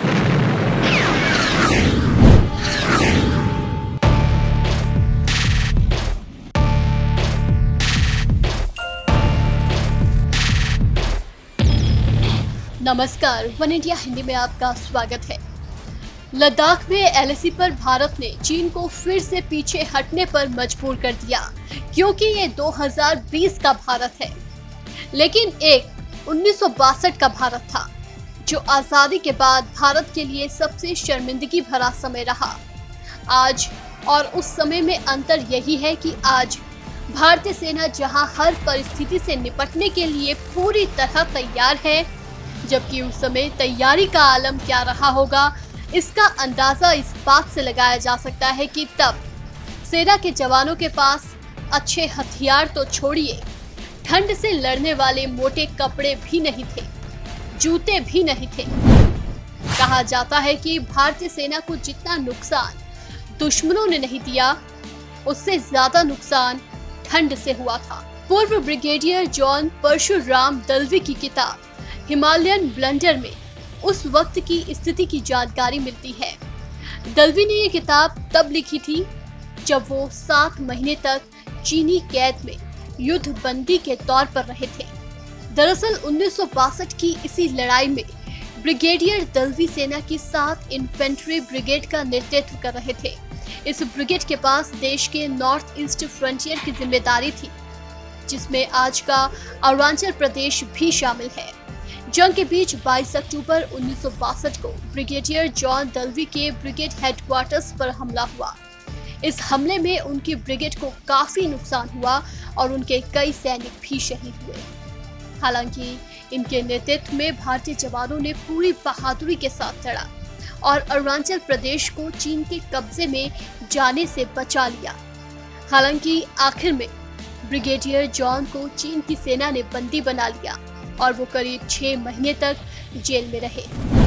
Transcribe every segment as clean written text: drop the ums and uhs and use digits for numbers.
नमस्कार, one India Hindi में आपका स्वागत है। लद्दाख में एलएसी पर भारत ने चीन को फिर से पीछे हटने पर मजबूर कर दिया, क्योंकि ये 2020 का भारत है, लेकिन एक 1962 का भारत था, जो आजादी के बाद भारत के लिए सबसे शर्मिंदगी भरा समय रहा। आज और उस समय में अंतर यही है कि आज भारतीय सेना जहां हर परिस्थिति से निपटने के लिए पूरी तरह तैयार है, जबकि उस समय तैयारी का आलम क्या रहा होगा, इसका अंदाजा इस बात से लगाया जा सकता है कि तब सेना के जवानों के पास अच्छे हथियार तो छोड़िए, ठंड से लड़ने वाले मोटे कपड़े भी नहीं थे, जूते भी नहीं थे। कहा जाता है कि भारतीय सेना को जितना नुकसान दुश्मनों ने नहीं दिया, उससे ज्यादा नुकसान ठंड से हुआ था। पूर्व ब्रिगेडियर जॉन परशुराम दलवी की किताब हिमालयन ब्लंडर में उस वक्त की स्थिति की जानकारी मिलती है। दलवी ने ये किताब तब लिखी थी जब वो 7 महीने तक चीनी कैद में युद्ध बंदी के तौर पर रहे थे। दरअसल 1962 की इसी लड़ाई में ब्रिगेडियर दलवी सेना की 7 इन्फेंट्री ब्रिगेड का नेतृत्व कर रहे थे। इस ब्रिगेड के पास देश के नॉर्थ ईस्ट फ्रंटियर की जिम्मेदारी थी, जिसमें आज का अरुणाचल प्रदेश भी शामिल है। जंग के बीच 22 अक्टूबर 1962 को ब्रिगेडियर जॉन दलवी के ब्रिगेड हेडक्वार्टर्स पर हमला हुआ। इस हमले में उनकी ब्रिगेड को काफी नुकसान हुआ और उनके कई सैनिक भी शहीद हुए। हालांकि इनके नेतृत्व में भारतीय जवानों ने पूरी बहादुरी के साथ लड़ा और अरुणाचल प्रदेश को चीन के कब्जे में जाने से बचा लिया। हालांकि आखिर में ब्रिगेडियर जॉन को चीन की सेना ने बंदी बना लिया और वो करीब 6 महीने तक जेल में रहे।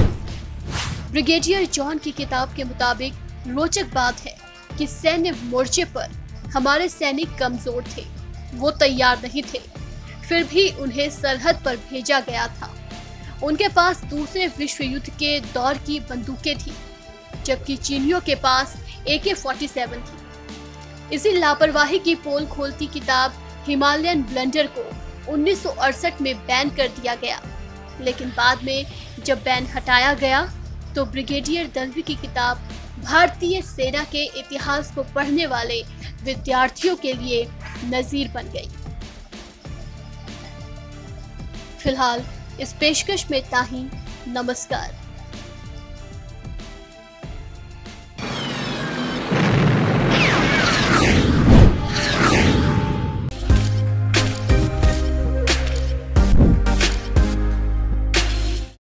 ब्रिगेडियर जॉन की किताब के मुताबिक रोचक बात है कि सैन्य मोर्चे पर हमारे सैनिक कमजोर थे, वो तैयार नहीं थे, फिर भी उन्हें सरहद पर भेजा गया था। उनके पास दूसरे विश्व युद्ध के दौर की बंदूकें थी, जबकि चीनियों के पास AK-47 थी। इसी लापरवाही की पोल खोलती किताब हिमालयन ब्लंडर को 1968 में बैन कर दिया गया, लेकिन बाद में जब बैन हटाया गया तो ब्रिगेडियर दलवी की किताब भारतीय सेना के इतिहास को पढ़ने वाले विद्यार्थियों के लिए नजीर बन गई। फिलहाल इस पेशकश में इतना ही। नमस्कार।